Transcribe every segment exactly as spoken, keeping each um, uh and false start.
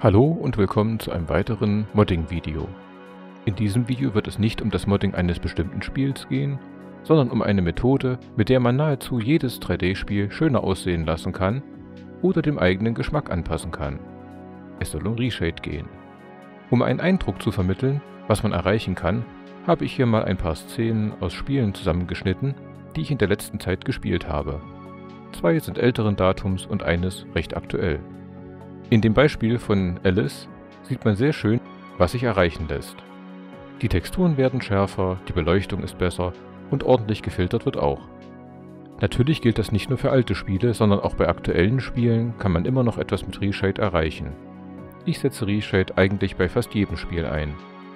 Hallo und willkommen zu einem weiteren Modding-Video. In diesem Video wird es nicht um das Modding eines bestimmten Spiels gehen, sondern um eine Methode, mit der man nahezu jedes drei D-Spiel schöner aussehen lassen kann oder dem eigenen Geschmack anpassen kann. Es soll um Reshade gehen. Um einen Eindruck zu vermitteln, was man erreichen kann, habe ich hier mal ein paar Szenen aus Spielen zusammengeschnitten, die ich in der letzten Zeit gespielt habe. Zwei sind älteren Datums und eines recht aktuell. In dem Beispiel von Alice sieht man sehr schön, was sich erreichen lässt. Die Texturen werden schärfer, die Beleuchtung ist besser und ordentlich gefiltert wird auch. Natürlich gilt das nicht nur für alte Spiele, sondern auch bei aktuellen Spielen kann man immer noch etwas mit Reshade erreichen. Ich setze Reshade eigentlich bei fast jedem Spiel ein.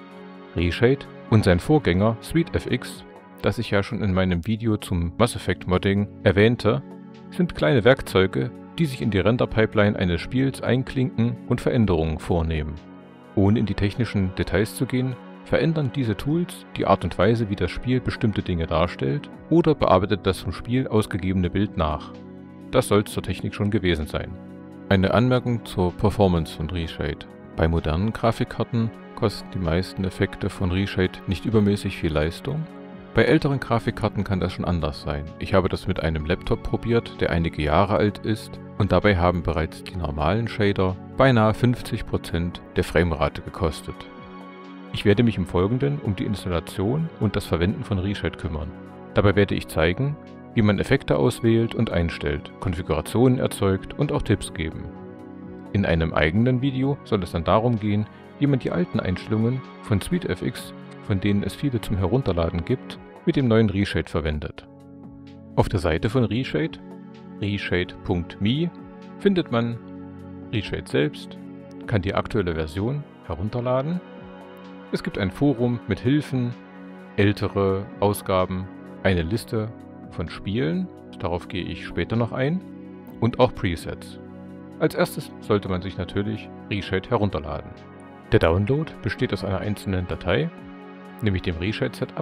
Reshade und sein Vorgänger SweetFX, das ich ja schon in meinem Video zum Mass Effect Modding erwähnte, sind kleine Werkzeuge, die sich in die Render-Pipeline eines Spiels einklinken und Veränderungen vornehmen. Ohne in die technischen Details zu gehen, verändern diese Tools die Art und Weise, wie das Spiel bestimmte Dinge darstellt, oder bearbeitet das vom Spiel ausgegebene Bild nach. Das soll es zur Technik schon gewesen sein. Eine Anmerkung zur Performance von Reshade. Bei modernen Grafikkarten kosten die meisten Effekte von Reshade nicht übermäßig viel Leistung. Bei älteren Grafikkarten kann das schon anders sein. Ich habe das mit einem Laptop probiert, der einige Jahre alt ist, und dabei haben bereits die normalen Shader beinahe fünfzig Prozent der Framerate gekostet. Ich werde mich im Folgenden um die Installation und das Verwenden von Reshade kümmern. Dabei werde ich zeigen, wie man Effekte auswählt und einstellt, Konfigurationen erzeugt und auch Tipps geben. In einem eigenen Video soll es dann darum gehen, wie man die alten Einstellungen von SweetFX, von denen es viele zum Herunterladen gibt, mit dem neuen Reshade verwendet. Auf der Seite von Reshade, reshade punkt me, findet man Reshade selbst, kann die aktuelle Version herunterladen. Es gibt ein Forum mit Hilfen, ältere Ausgaben, eine Liste von Spielen, darauf gehe ich später noch ein, und auch Presets. Als erstes sollte man sich natürlich Reshade herunterladen. Der Download besteht aus einer einzelnen Datei, nämlich dem Reshade-Setup.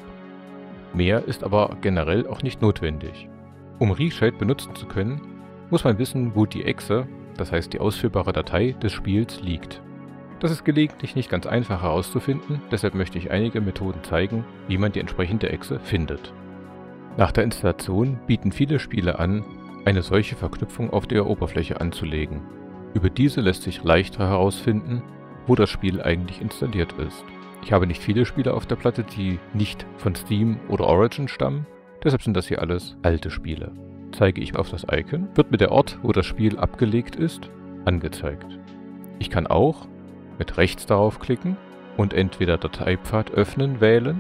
Mehr ist aber generell auch nicht notwendig. Um Reshade benutzen zu können, muss man wissen, wo die Exe, das heißt die ausführbare Datei des Spiels, liegt. Das ist gelegentlich nicht ganz einfach herauszufinden, deshalb möchte ich einige Methoden zeigen, wie man die entsprechende Exe findet. Nach der Installation bieten viele Spiele an, eine solche Verknüpfung auf der Oberfläche anzulegen. Über diese lässt sich leichter herausfinden, wo das Spiel eigentlich installiert ist. Ich habe nicht viele Spiele auf der Platte, die nicht von Steam oder Origin stammen, deshalb sind das hier alles alte Spiele. Zeige ich auf das Icon, wird mir der Ort, wo das Spiel abgelegt ist, angezeigt. Ich kann auch mit rechts darauf klicken und entweder Dateipfad öffnen wählen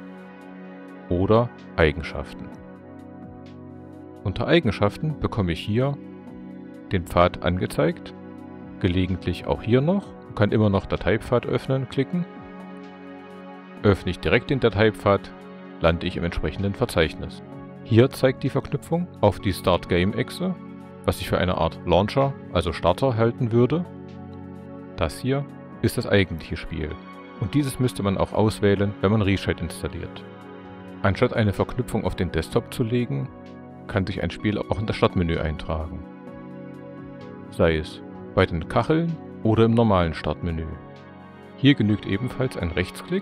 oder Eigenschaften. Unter Eigenschaften bekomme ich hier den Pfad angezeigt, gelegentlich auch hier noch, kann immer noch Dateipfad öffnen klicken. Öffne ich direkt den Dateipfad, lande ich im entsprechenden Verzeichnis. Hier zeigt die Verknüpfung auf die Start Game Exe, was ich für eine Art Launcher, also Starter, halten würde. Das hier ist das eigentliche Spiel und dieses müsste man auch auswählen, wenn man Reshade installiert. Anstatt eine Verknüpfung auf den Desktop zu legen, kann sich ein Spiel auch in das Startmenü eintragen. Sei es bei den Kacheln oder im normalen Startmenü. Hier genügt ebenfalls ein Rechtsklick.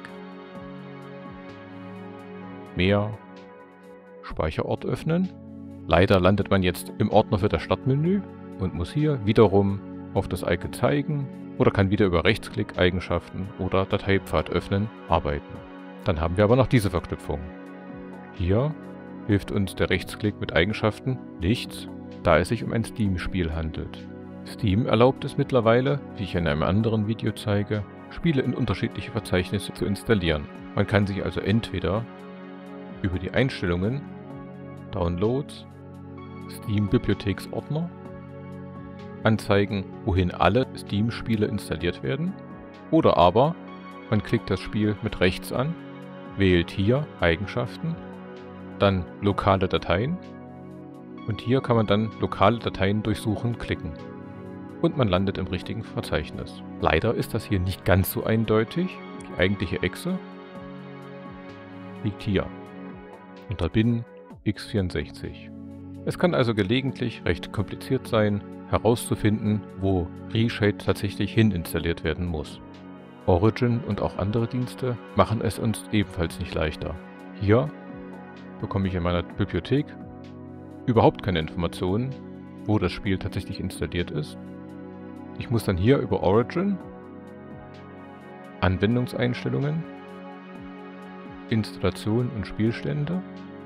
Mehr, Speicherort öffnen. Leider landet man jetzt im Ordner für das Startmenü und muss hier wiederum auf das Icon zeigen oder kann wieder über Rechtsklick, Eigenschaften oder Dateipfad öffnen arbeiten. Dann haben wir aber noch diese Verknüpfung. Hier hilft uns der Rechtsklick mit Eigenschaften nichts, da es sich um ein Steam-Spiel handelt. Steam erlaubt es mittlerweile, wie ich in einem anderen Video zeige, Spiele in unterschiedliche Verzeichnisse zu installieren. Man kann sich also entweder über die Einstellungen, Downloads, Steam-Bibliotheksordner anzeigen, wohin alle Steam-Spiele installiert werden, oder aber man klickt das Spiel mit rechts an, wählt hier Eigenschaften, dann lokale Dateien und hier kann man dann lokale Dateien durchsuchen klicken und man landet im richtigen Verzeichnis. Leider ist das hier nicht ganz so eindeutig. Die eigentliche Exe liegt hier unter bin x vierundsechzig. Es kann also gelegentlich recht kompliziert sein, herauszufinden, wo Reshade tatsächlich hin installiert werden muss. Origin und auch andere Dienste machen es uns ebenfalls nicht leichter. Hier bekomme ich in meiner Bibliothek überhaupt keine Informationen, wo das Spiel tatsächlich installiert ist. Ich muss dann hier über Origin, Anwendungseinstellungen, Installation und Spielstände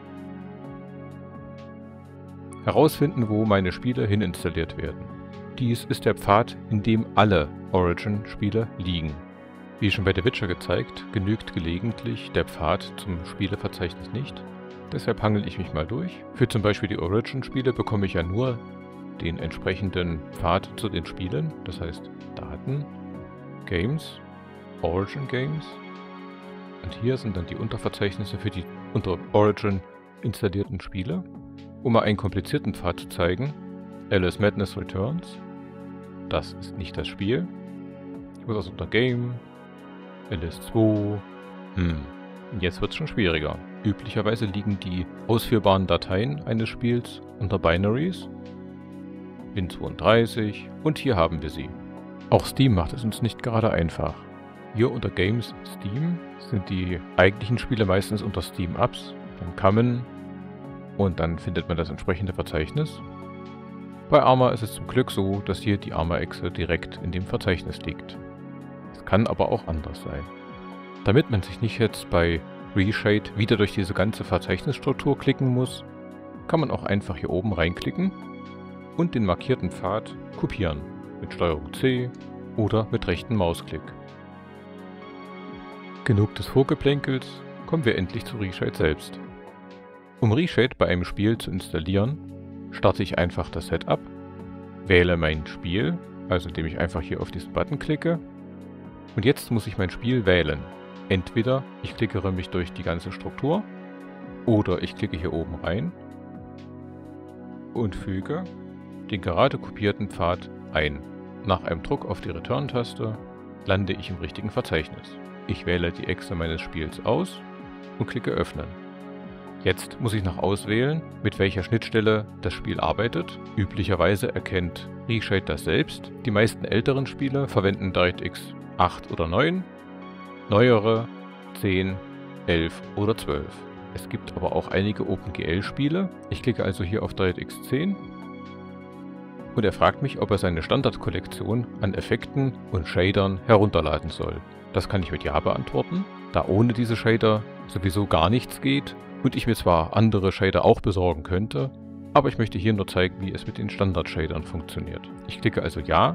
herausfinden, wo meine Spiele hin installiert werden. Dies ist der Pfad, in dem alle Origin-Spiele liegen. Wie schon bei The Witcher gezeigt, genügt gelegentlich der Pfad zum Spieleverzeichnis nicht. Deshalb hangel ich mich mal durch. Für zum Beispiel die Origin-Spiele bekomme ich ja nur den entsprechenden Pfad zu den Spielen, das heißt Daten, Games, Origin Games. Und hier sind dann die Unterverzeichnisse für die unter Origin installierten Spiele. Um mal einen komplizierten Pfad zu zeigen, Alice Madness Returns. Das ist nicht das Spiel. Ich muss also unter Game, Alice zwei. Hm, jetzt wird es schon schwieriger. Üblicherweise liegen die ausführbaren Dateien eines Spiels unter Binaries, Win zweiunddreißig, und hier haben wir sie. Auch Steam macht es uns nicht gerade einfach. Hier unter Games Steam sind die eigentlichen Spiele meistens unter Steam Apps, dann Common, und dann findet man das entsprechende Verzeichnis. Bei Arma ist es zum Glück so, dass hier die Arma-Exe direkt in dem Verzeichnis liegt. Es kann aber auch anders sein. Damit man sich nicht jetzt bei Reshade wieder durch diese ganze Verzeichnisstruktur klicken muss, kann man auch einfach hier oben reinklicken und den markierten Pfad kopieren mit Steuerung C oder mit rechten Mausklick. Genug des Vorgeplänkels, kommen wir endlich zu Reshade selbst. Um Reshade bei einem Spiel zu installieren, starte ich einfach das Setup, wähle mein Spiel, also indem ich einfach hier auf diesen Button klicke, und jetzt muss ich mein Spiel wählen. Entweder ich klickere mich durch die ganze Struktur oder ich klicke hier oben rein und füge den gerade kopierten Pfad ein. Nach einem Druck auf die Return-Taste lande ich im richtigen Verzeichnis. Ich wähle die Exe meines Spiels aus und klicke Öffnen. Jetzt muss ich noch auswählen, mit welcher Schnittstelle das Spiel arbeitet. Üblicherweise erkennt Reshade das selbst. Die meisten älteren Spiele verwenden DirectX acht oder neun, neuere zehn, elf oder zwölf. Es gibt aber auch einige OpenGL-Spiele. Ich klicke also hier auf DirectX zehn und er fragt mich, ob er seine Standardkollektion an Effekten und Shadern herunterladen soll. Das kann ich mit Ja beantworten, da ohne diese Shader sowieso gar nichts geht und ich mir zwar andere Shader auch besorgen könnte, aber ich möchte hier nur zeigen, wie es mit den Standard-Shadern funktioniert. Ich klicke also Ja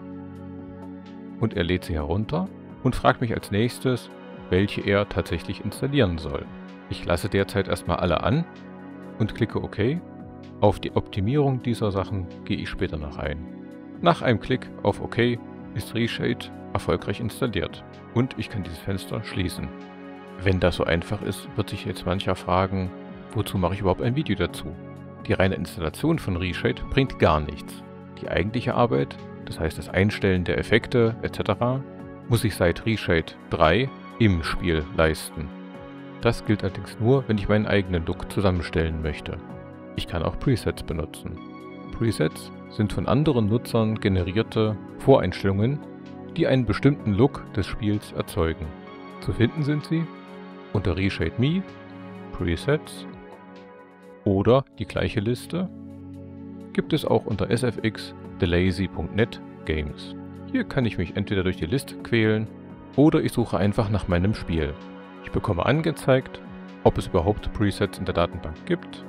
und er lädt sie herunter und fragt mich als nächstes, welche er tatsächlich installieren soll. Ich lasse derzeit erstmal alle an und klicke OK. Auf die Optimierung dieser Sachen gehe ich später noch ein. Nach einem Klick auf OK ist Reshade erfolgreich installiert und ich kann dieses Fenster schließen. Wenn das so einfach ist, wird sich jetzt mancher fragen, wozu mache ich überhaupt ein Video dazu? Die reine Installation von Reshade bringt gar nichts. Die eigentliche Arbeit, das heißt das Einstellen der Effekte et cetera, muss ich seit Reshade drei im Spiel leisten. Das gilt allerdings nur, wenn ich meinen eigenen Look zusammenstellen möchte. Ich kann auch Presets benutzen. Presets sind von anderen Nutzern generierte Voreinstellungen, die einen bestimmten Look des Spiels erzeugen. Zu finden sind sie unter Reshade Punkt me, Presets oder die gleiche Liste gibt es auch unter s f x delazy punkt net Games. Hier kann ich mich entweder durch die Liste quälen oder ich suche einfach nach meinem Spiel. Ich bekomme angezeigt, ob es überhaupt Presets in der Datenbank gibt,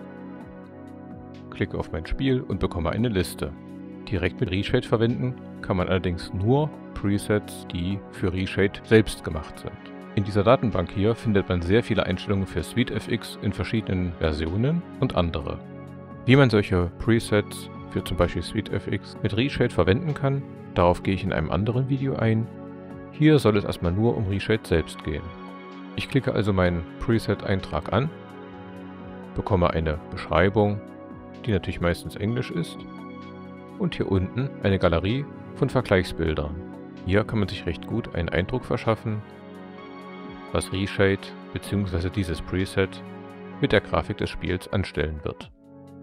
klicke auf mein Spiel und bekomme eine Liste. Direkt mit Reshade verwenden kann man allerdings nur Presets, die für Reshade selbst gemacht sind. In dieser Datenbank hier findet man sehr viele Einstellungen für SweetFX in verschiedenen Versionen und andere. Wie man solche Presets für zum Beispiel SweetFX mit Reshade verwenden kann, darauf gehe ich in einem anderen Video ein. Hier soll es erstmal nur um Reshade selbst gehen. Ich klicke also meinen Preset-Eintrag an, bekomme eine Beschreibung, die natürlich meistens Englisch ist, und hier unten eine Galerie von Vergleichsbildern. Hier kann man sich recht gut einen Eindruck verschaffen, was Reshade bzw. dieses Preset mit der Grafik des Spiels anstellen wird.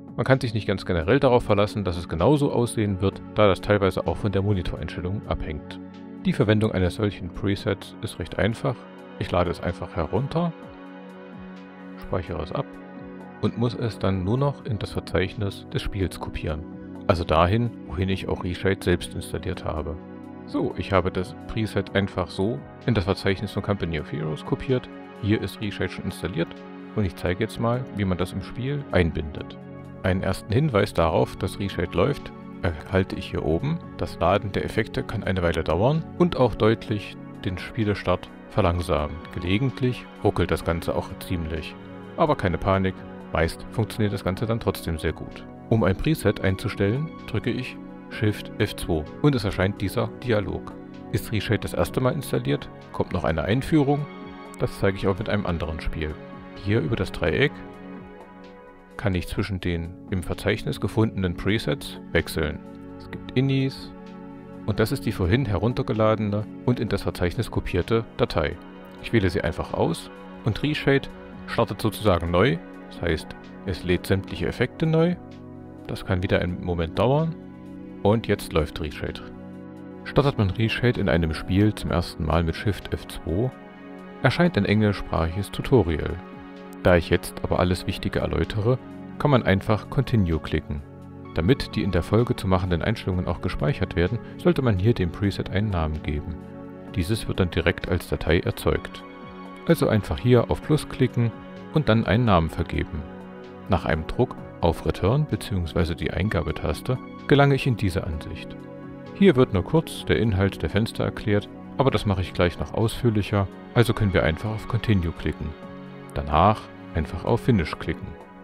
Man kann sich nicht ganz generell darauf verlassen, dass es genauso aussehen wird, da das teilweise auch von der Monitoreinstellung abhängt. Die Verwendung eines solchen Presets ist recht einfach. Ich lade es einfach herunter, speichere es ab und muss es dann nur noch in das Verzeichnis des Spiels kopieren. Also dahin, wohin ich auch Reshade selbst installiert habe. So, ich habe das Preset einfach so in das Verzeichnis von Company of Heroes kopiert. Hier ist Reshade schon installiert und ich zeige jetzt mal, wie man das im Spiel einbindet. Einen ersten Hinweis darauf, dass Reshade läuft, erhalte ich hier oben. Das Laden der Effekte kann eine Weile dauern und auch deutlich den Spielestart verlangsamen. Gelegentlich ruckelt das Ganze auch ziemlich. Aber keine Panik, meist funktioniert das Ganze dann trotzdem sehr gut. Um ein Preset einzustellen, drücke ich Shift F zwei und es erscheint dieser Dialog. Ist Reshade das erste Mal installiert, kommt noch eine Einführung. Das zeige ich auch mit einem anderen Spiel. Hier über das Dreieck kann ich zwischen den im Verzeichnis gefundenen Presets wechseln. Es gibt Inis und das ist die vorhin heruntergeladene und in das Verzeichnis kopierte Datei. Ich wähle sie einfach aus und Reshade startet sozusagen neu. Das heißt, es lädt sämtliche Effekte neu. Das kann wieder einen Moment dauern. Und jetzt läuft Reshade. Startet man Reshade in einem Spiel zum ersten Mal mit Shift F zwei, erscheint ein englischsprachiges Tutorial. Da ich jetzt aber alles Wichtige erläutere, kann man einfach Continue klicken. Damit die in der Folge zu machenden Einstellungen auch gespeichert werden, sollte man hier dem Preset einen Namen geben. Dieses wird dann direkt als Datei erzeugt. Also einfach hier auf Plus klicken und dann einen Namen vergeben. Nach einem Druck auf Return bzw. die Eingabetaste gelange ich in diese Ansicht. Hier wird nur kurz der Inhalt der Fenster erklärt, aber das mache ich gleich noch ausführlicher, also können wir einfach auf Continue klicken. Danach einfach auf Finish klicken.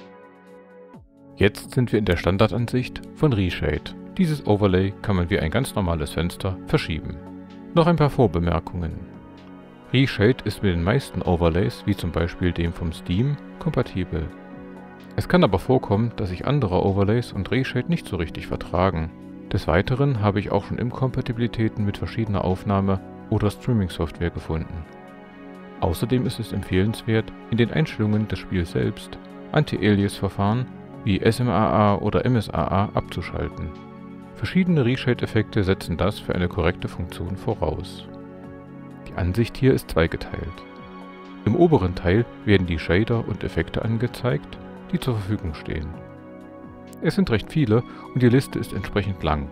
Jetzt sind wir in der Standardansicht von Reshade. Dieses Overlay kann man wie ein ganz normales Fenster verschieben. Noch ein paar Vorbemerkungen. Reshade ist mit den meisten Overlays, wie zum Beispiel dem vom Steam, kompatibel. Es kann aber vorkommen, dass sich andere Overlays und Reshade nicht so richtig vertragen. Des Weiteren habe ich auch schon Inkompatibilitäten mit verschiedener Aufnahme- oder Streaming-Software gefunden. Außerdem ist es empfehlenswert, in den Einstellungen des Spiels selbst Anti-Alias-Verfahren wie S M A A oder M S A A abzuschalten. Verschiedene Reshade-Effekte setzen das für eine korrekte Funktion voraus. Die Ansicht hier ist zweigeteilt. Im oberen Teil werden die Shader und Effekte angezeigt, die zur Verfügung stehen. Es sind recht viele und die Liste ist entsprechend lang.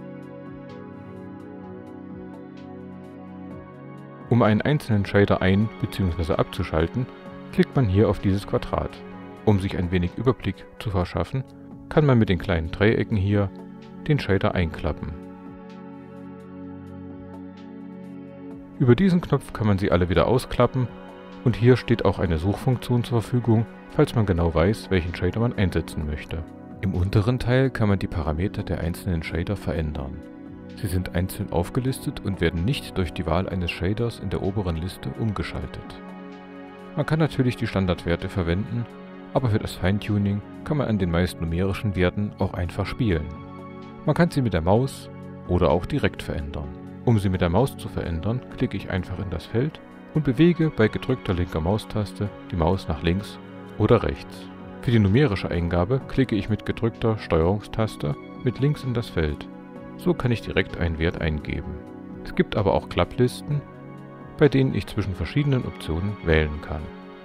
Um einen einzelnen Shader ein- bzw. abzuschalten, klickt man hier auf dieses Quadrat. Um sich ein wenig Überblick zu verschaffen, kann man mit den kleinen Dreiecken hier den Shader einklappen. Über diesen Knopf kann man sie alle wieder ausklappen und hier steht auch eine Suchfunktion zur Verfügung, falls man genau weiß, welchen Shader man einsetzen möchte. Im unteren Teil kann man die Parameter der einzelnen Shader verändern. Sie sind einzeln aufgelistet und werden nicht durch die Wahl eines Shaders in der oberen Liste umgeschaltet. Man kann natürlich die Standardwerte verwenden, aber für das Feintuning kann man an den meist numerischen Werten auch einfach spielen. Man kann sie mit der Maus oder auch direkt verändern. Um sie mit der Maus zu verändern, klicke ich einfach in das Feld und bewege bei gedrückter linker Maustaste die Maus nach links oder rechts. Für die numerische Eingabe klicke ich mit gedrückter Steuerungstaste mit links in das Feld. So kann ich direkt einen Wert eingeben. Es gibt aber auch Klapplisten, bei denen ich zwischen verschiedenen Optionen wählen kann.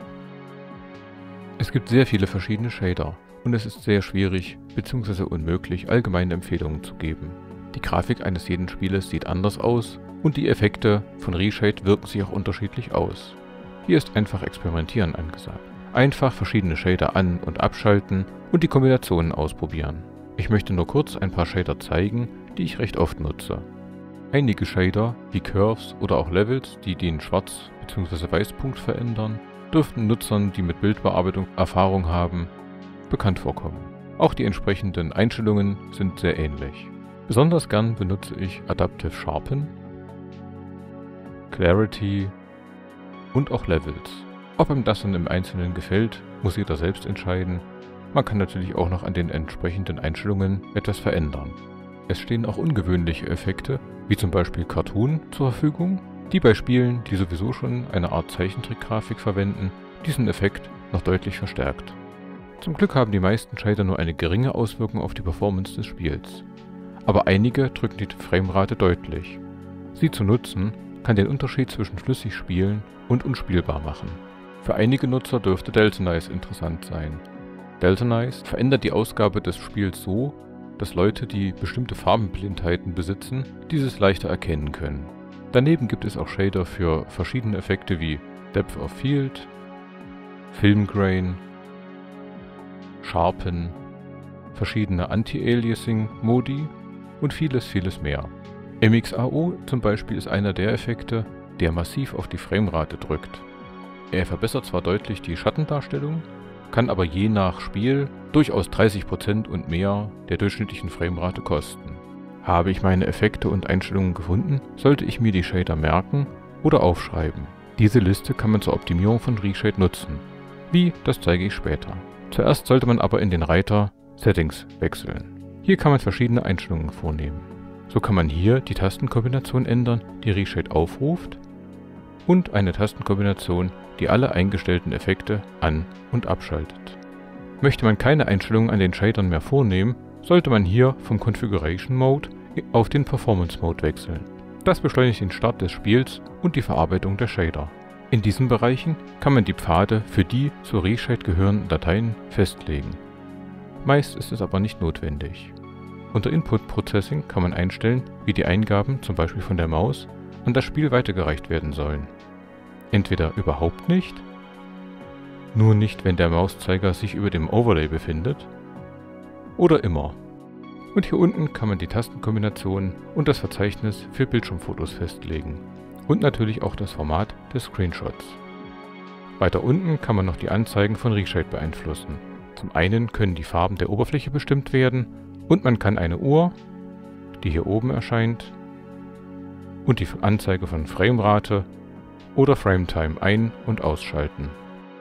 Es gibt sehr viele verschiedene Shader und es ist sehr schwierig bzw. unmöglich, allgemeine Empfehlungen zu geben. Die Grafik eines jeden Spieles sieht anders aus und die Effekte von Reshade wirken sich auch unterschiedlich aus. Hier ist einfach Experimentieren angesagt. Einfach verschiedene Shader an- und abschalten und die Kombinationen ausprobieren. Ich möchte nur kurz ein paar Shader zeigen, die ich recht oft nutze. Einige Shader, wie Curves oder auch Levels, die den Schwarz- bzw. Weißpunkt verändern, dürften Nutzern, die mit Bildbearbeitung Erfahrung haben, bekannt vorkommen. Auch die entsprechenden Einstellungen sind sehr ähnlich. Besonders gern benutze ich Adaptive Sharpen, Clarity und auch Levels. Ob einem das dann im Einzelnen gefällt, muss jeder selbst entscheiden. Man kann natürlich auch noch an den entsprechenden Einstellungen etwas verändern. Es stehen auch ungewöhnliche Effekte, wie zum Beispiel Cartoon, zur Verfügung, die bei Spielen, die sowieso schon eine Art Zeichentrickgrafik verwenden, diesen Effekt noch deutlich verstärkt. Zum Glück haben die meisten Shader nur eine geringe Auswirkung auf die Performance des Spiels. Aber einige drücken die Framerate deutlich. Sie zu nutzen, kann den Unterschied zwischen flüssig spielen und unspielbar machen. Für einige Nutzer dürfte Daltonize interessant sein. Daltonize verändert die Ausgabe des Spiels so, dass Leute, die bestimmte Farbenblindheiten besitzen, dieses leichter erkennen können. Daneben gibt es auch Shader für verschiedene Effekte wie Depth of Field, Film Grain, Sharpen, verschiedene Anti-Aliasing-Modi und vieles, vieles mehr. M X A O zum Beispiel ist einer der Effekte, der massiv auf die Framerate drückt. Er verbessert zwar deutlich die Schattendarstellung, kann aber je nach Spiel durchaus dreißig Prozent und mehr der durchschnittlichen Framerate kosten. Habe ich meine Effekte und Einstellungen gefunden, sollte ich mir die Shader merken oder aufschreiben. Diese Liste kann man zur Optimierung von Reshade nutzen. Wie, das zeige ich später. Zuerst sollte man aber in den Reiter Settings wechseln. Hier kann man verschiedene Einstellungen vornehmen. So kann man hier die Tastenkombination ändern, die Reshade aufruft, und eine Tastenkombination, die alle eingestellten Effekte an- und abschaltet. Möchte man keine Einstellungen an den Shadern mehr vornehmen, sollte man hier vom Configuration Mode auf den Performance Mode wechseln. Das beschleunigt den Start des Spiels und die Verarbeitung der Shader. In diesen Bereichen kann man die Pfade für die zur Reshade gehörenden Dateien festlegen. Meist ist es aber nicht notwendig. Unter Input Processing kann man einstellen, wie die Eingaben, zum Beispiel von der Maus, an das Spiel weitergereicht werden sollen. Entweder überhaupt nicht, nur nicht, wenn der Mauszeiger sich über dem Overlay befindet, oder immer. Und hier unten kann man die Tastenkombinationen und das Verzeichnis für Bildschirmfotos festlegen. Und natürlich auch das Format des Screenshots. Weiter unten kann man noch die Anzeigen von Reshade beeinflussen. Zum einen können die Farben der Oberfläche bestimmt werden und man kann eine Uhr, die hier oben erscheint, und die Anzeige von Framerate oder Frametime ein- und ausschalten.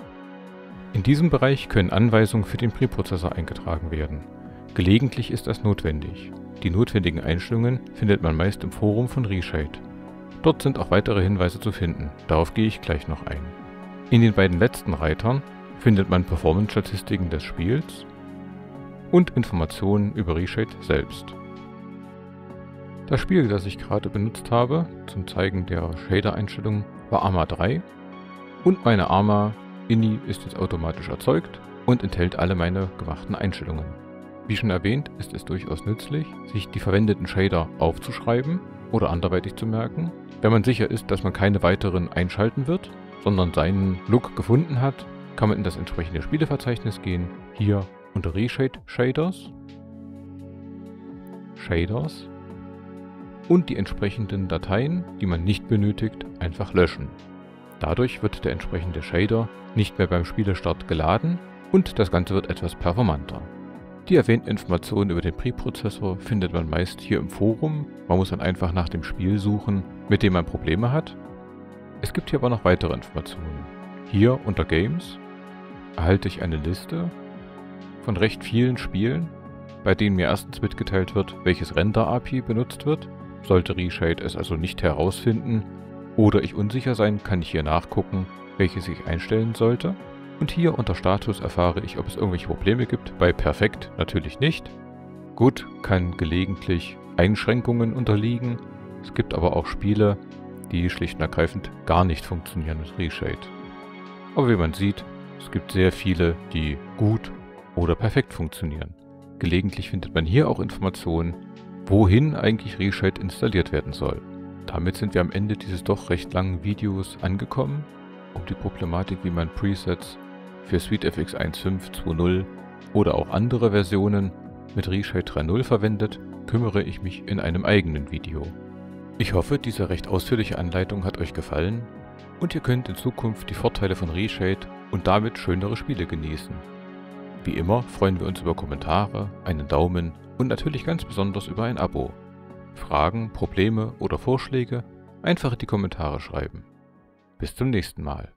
In diesem Bereich können Anweisungen für den Preprozessor eingetragen werden. Gelegentlich ist das notwendig. Die notwendigen Einstellungen findet man meist im Forum von Reshade. Dort sind auch weitere Hinweise zu finden, darauf gehe ich gleich noch ein. In den beiden letzten Reitern findet man Performance-Statistiken des Spiels und Informationen über Reshade selbst. Das Spiel, das ich gerade benutzt habe zum Zeigen der Shader-Einstellungen, war Arma drei und meine Arma Ini ist jetzt automatisch erzeugt und enthält alle meine gemachten Einstellungen. Wie schon erwähnt, ist es durchaus nützlich, sich die verwendeten Shader aufzuschreiben oder anderweitig zu merken. Wenn man sicher ist, dass man keine weiteren einschalten wird, sondern seinen Look gefunden hat, kann man in das entsprechende Spieleverzeichnis gehen, hier unter Reshade Shaders, Shaders und die entsprechenden Dateien, die man nicht benötigt, einfach löschen. Dadurch wird der entsprechende Shader nicht mehr beim Spielestart geladen und das Ganze wird etwas performanter. Die erwähnten Informationen über den Preprozessor findet man meist hier im Forum. Man muss dann einfach nach dem Spiel suchen, mit dem man Probleme hat. Es gibt hier aber noch weitere Informationen. Hier unter Games erhalte ich eine Liste von recht vielen Spielen, bei denen mir erstens mitgeteilt wird, welches Render-A P I benutzt wird. Sollte Reshade es also nicht herausfinden oder ich unsicher sein, kann ich hier nachgucken, welches ich einstellen sollte. Und hier unter Status erfahre ich, ob es irgendwelche Probleme gibt. Bei Perfekt natürlich nicht. Gut kann gelegentlich Einschränkungen unterliegen. Es gibt aber auch Spiele, die schlicht und ergreifend gar nicht funktionieren mit Reshade. Aber wie man sieht, es gibt sehr viele, die gut oder perfekt funktionieren. Gelegentlich findet man hier auch Informationen, wohin eigentlich Reshade installiert werden soll. Damit sind wir am Ende dieses doch recht langen Videos angekommen. Um die Problematik, wie man Presets für SweetFX eins Punkt fünf, zwei Punkt null oder auch andere Versionen mit Reshade drei Punkt null verwendet, kümmere ich mich in einem eigenen Video. Ich hoffe, diese recht ausführliche Anleitung hat euch gefallen und ihr könnt in Zukunft die Vorteile von Reshade und damit schönere Spiele genießen. Wie immer freuen wir uns über Kommentare, einen Daumen und natürlich ganz besonders über ein Abo. Fragen, Probleme oder Vorschläge einfach in die Kommentare schreiben. Bis zum nächsten Mal.